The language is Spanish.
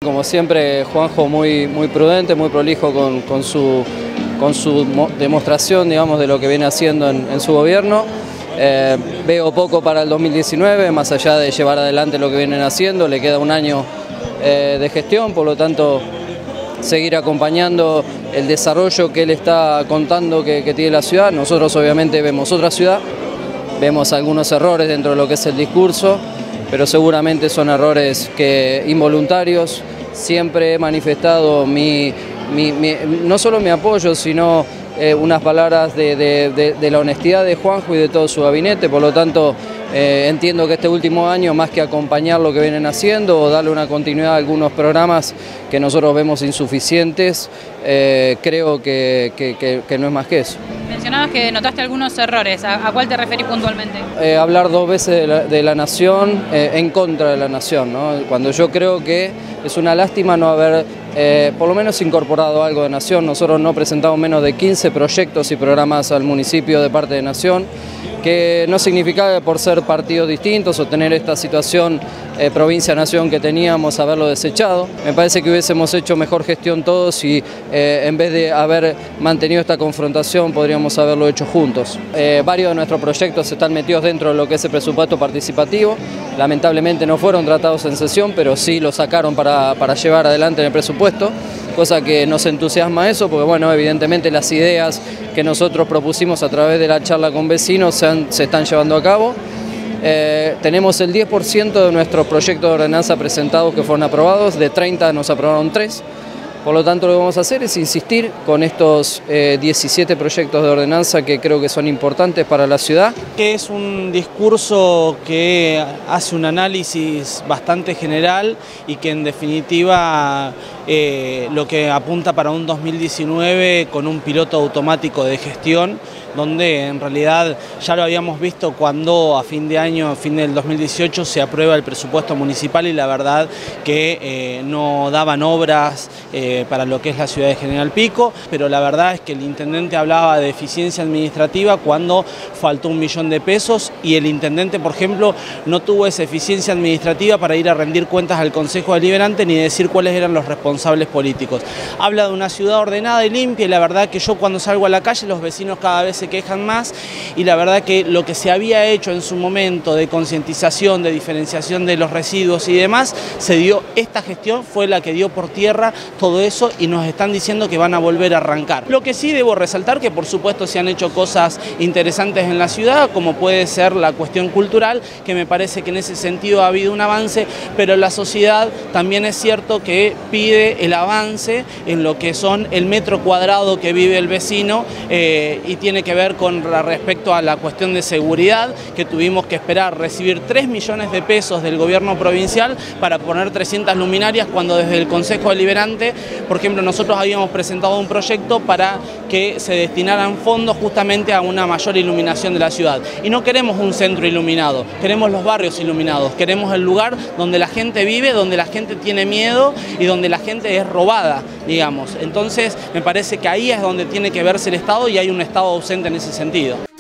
Como siempre, Juanjo muy prudente, muy prolijo con su demostración, digamos, de lo que viene haciendo en su gobierno. Veo poco para el 2019, más allá de llevar adelante lo que vienen haciendo, le queda un año de gestión, por lo tanto seguir acompañando el desarrollo que él está contando que tiene la ciudad. Nosotros obviamente vemos otra ciudad, vemos algunos errores dentro de lo que es el discurso, pero seguramente son errores involuntarios. Siempre he manifestado no solo mi apoyo, sino unas palabras de la honestidad de Juanjo y de todo su gabinete. Por lo tanto, entiendo que este último año, más que acompañar lo que vienen haciendo o darle una continuidad a algunos programas que nosotros vemos insuficientes, creo que no es más que eso. Mencionabas que notaste algunos errores. ¿A cuál te referís puntualmente? Hablar dos veces de la nación en contra de la nación, ¿no? Cuando yo creo que es una lástima no haber por lo menos incorporado algo de nación. Nosotros no presentamos menos de 15 proyectos y programas al municipio de parte de nación, que no significa que por ser partidos distintos o tener esta situación provincia-nación que teníamos, haberlo desechado. Me parece que hubiésemos hecho mejor gestión todos y en vez de haber mantenido esta confrontación podríamos haberlo hecho juntos. Varios de nuestros proyectos están metidos dentro de lo que es el presupuesto participativo. Lamentablemente no fueron tratados en sesión, pero sí lo sacaron para llevar adelante en el presupuesto, cosa que nos entusiasma eso, porque bueno, evidentemente las ideas que nosotros propusimos a través de la charla con vecinos se están llevando a cabo. Tenemos el 10% de nuestros proyectos de ordenanza presentados que fueron aprobados, de 30 nos aprobaron 3. Por lo tanto, lo que vamos a hacer es insistir con estos 17 proyectos de ordenanza que creo que son importantes para la ciudad. Que es un discurso que hace un análisis bastante general y que en definitiva lo que apunta para un 2019 con un piloto automático de gestión, donde en realidad ya lo habíamos visto cuando a fin de año, a fin del 2018, se aprueba el presupuesto municipal y la verdad que no daban obras para lo que es la ciudad de General Pico, pero la verdad es que el intendente hablaba de eficiencia administrativa cuando faltó 1 millón de pesos y el intendente, por ejemplo, no tuvo esa eficiencia administrativa para ir a rendir cuentas al Consejo Deliberante ni decir cuáles eran los responsables políticos. Habla de una ciudad ordenada y limpia y la verdad que yo cuando salgo a la calle los vecinos cada vez se quejan más y la verdad que lo que se había hecho en su momento de concientización, de diferenciación de los residuos y demás, esta gestión fue la que dio por tierra todo eso y nos están diciendo que van a volver a arrancar. Lo que sí debo resaltar que por supuesto se han hecho cosas interesantes en la ciudad, como puede ser la cuestión cultural, que me parece que en ese sentido ha habido un avance, pero la sociedad también es cierto que pide el avance en lo que son el metro cuadrado que vive el vecino y tiene que ver con respecto a la cuestión de seguridad, que tuvimos que esperar recibir 3 millones de pesos del gobierno provincial para poner 300 luminarias cuando desde el Consejo Deliberante, por ejemplo, nosotros habíamos presentado un proyecto para que se destinaran fondos justamente a una mayor iluminación de la ciudad. Y no queremos un centro iluminado, queremos los barrios iluminados, queremos el lugar donde la gente vive, donde la gente tiene miedo y donde la gente es robada, digamos. Entonces, me parece que ahí es donde tiene que verse el Estado y hay un Estado ausente en ese sentido.